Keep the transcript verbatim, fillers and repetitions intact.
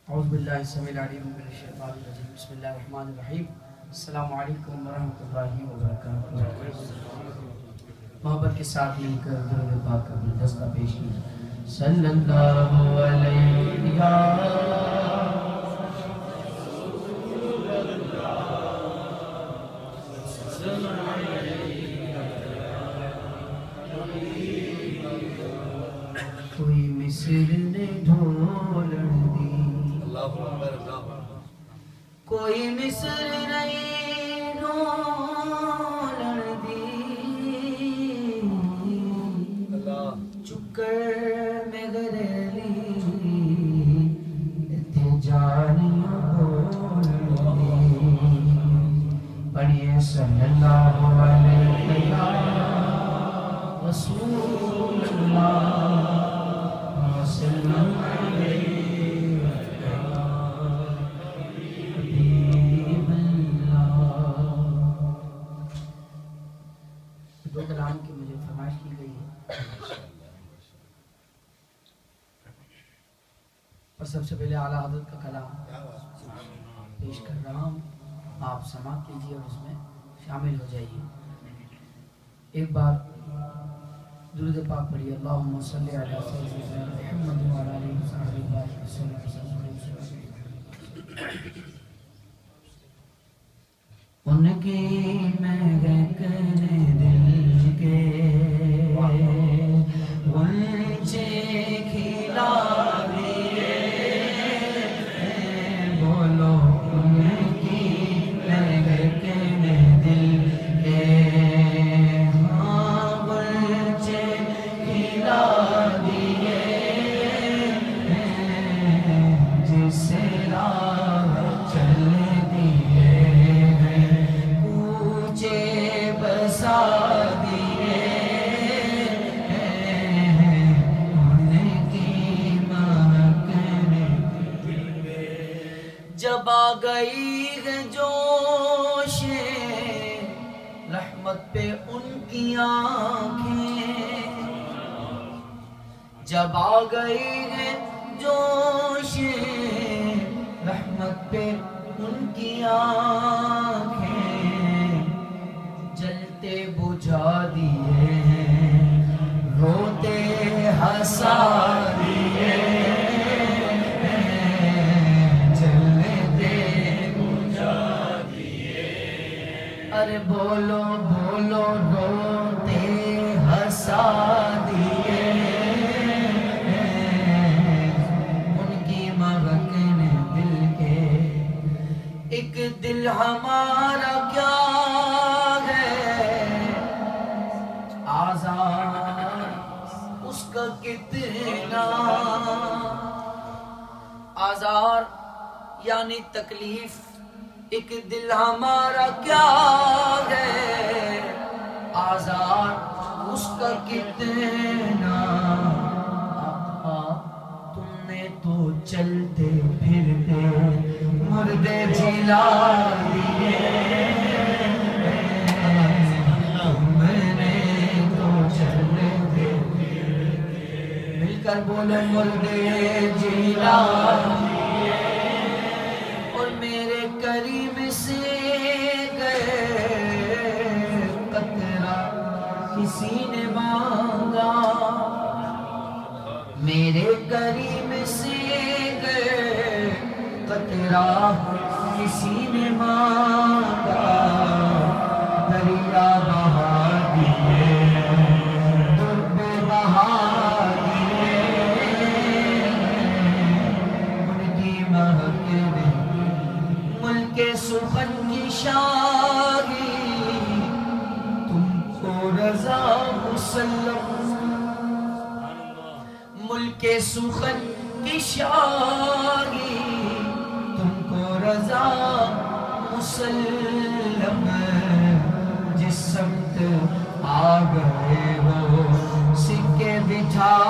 اعوذ باللہ السمیع العلیم من الشیطان الرجیم بسم اللہ الرحمن الرحیم السلام علیکم ورحمۃ اللہ وبرکاتہ۔ محبت کے ساتھ مل کر درود پاک کا گلدستہ پیش کیا۔ صلی اللہ علیہ یا کوئی مصر نے ڈھولڑ دی، کوئی مصر نہیں ڈھولڑ دی، چکر میں غریلی تے جانیاں بولڑ دی۔ پڑھئے صلی اللہ علیہ رسول اللہ وسلم علیہ حبیب اللہ۔ دو کلام کی مجھے فرمائش کی گئی ہے، اور سب سے پہلے اعلیٰ حضرت کا کلام پیش کر رہا ہوں، آپ سماعت کیجیے اور اس میں شامل ہو جائیے۔ ایک بار درود پاک پڑھیے، اللہم صلی علی سیدنا محمد وعلی آلہ وصحبہ وسلم۔ ان کی مہک نے دل کے غنچے کھلا دیے، بولو ان کی مہک نے دل کے جب آ گئی ہے جوش رحمت پہ ان کی آنکھیں، جب آ گئی ہے جوش رحمت پہ ان کی آنکھیں، جلتے بجھا دیے ہیں روتے ہنسا دیے، ارے بولو بولو روتے ہنسا دیے، ان کی مہک نے دل کے۔ ایک دل ہمارا کیا ہے آزار اس کا کتنا، آزار یعنی تکلیف، ایک دل ہمارا کیا ہے آزار اس کا کتنا۔ تم نے تو چلتے پھرتے مردے جلا دیے، تم نے تو چلتے پھرتے، مل کر بولو مردے جلا دیے، اور میرے کریم سے گئے قطرہ کسی نے مانگا، میرے کریم سے گئے قطرہ کسی نے مانگا، دریا بہا دیے درب بہا دیے، ان کی مہک نے ملک سخن کی شاہی، تم کو رضا مسلم، ملک سخن کی شاہی تم کو رضا مسلم، جس سمت آ گئے ہو سکے بٹھا